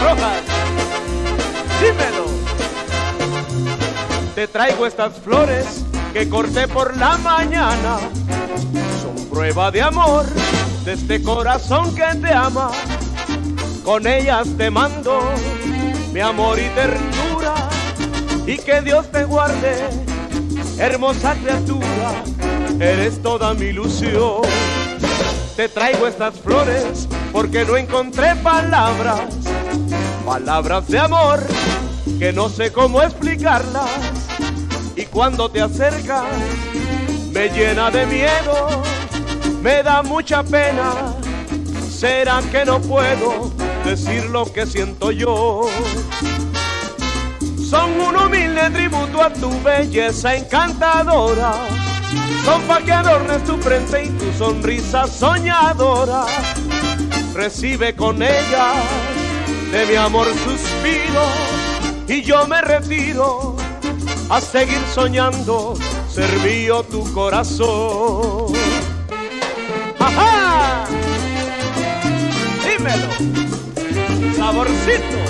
Rojas, dímelo. Te traigo estas flores que corté por la mañana. Son prueba de amor de este corazón que te ama. Con ellas te mando mi amor y ternura, y que Dios te guarde, hermosa criatura, eres toda mi ilusión. Te traigo estas flores porque no encontré palabras, palabras de amor que no sé cómo explicarlas, y cuando te acercas me llena de miedo, me da mucha pena. ¿Será que no puedo decir lo que siento yo? Son un humilde tributo a tu belleza encantadora, son pa' que adornes tu frente y tu sonrisa soñadora. Recibe con ellas de mi amor suspiro, y yo me retiro a seguir soñando, ser mío tu corazón. ¡Ajá! Dímelo, saborcito.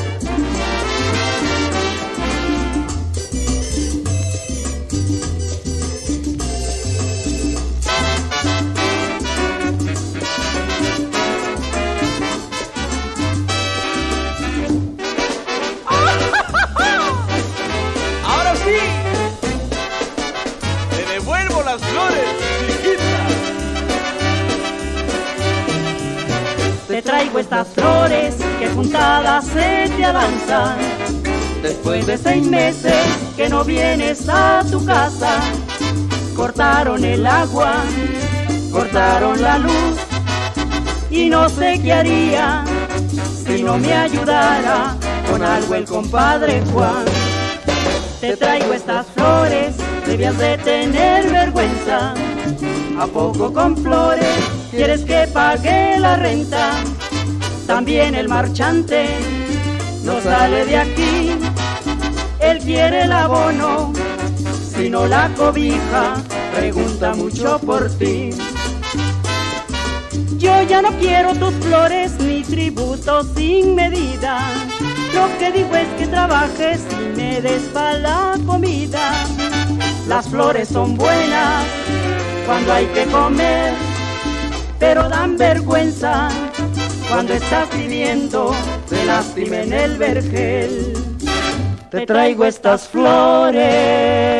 Ahora sí, te devuelvo las flores, chiquita. Te traigo estas flores que juntadas se te avanzan. Después de 6 meses que no vienes a tu casa, cortaron el agua, cortaron la luz, y no sé qué haría si no me ayudara con algo el compadre Juan. Te traigo estas flores, debías de tener vergüenza. ¿A poco con flores quieres que pague la renta? También el marchante no sale de aquí, él quiere el abono, si no la cobija, pregunta mucho por ti. Yo ya no quiero tus flores ni tributos sin medida, lo que digo es que trabajes y me des pa' la comida. Las flores son buenas cuando hay que comer, pero dan vergüenza cuando estás pidiendo te lastimen el vergel. Te traigo estas flores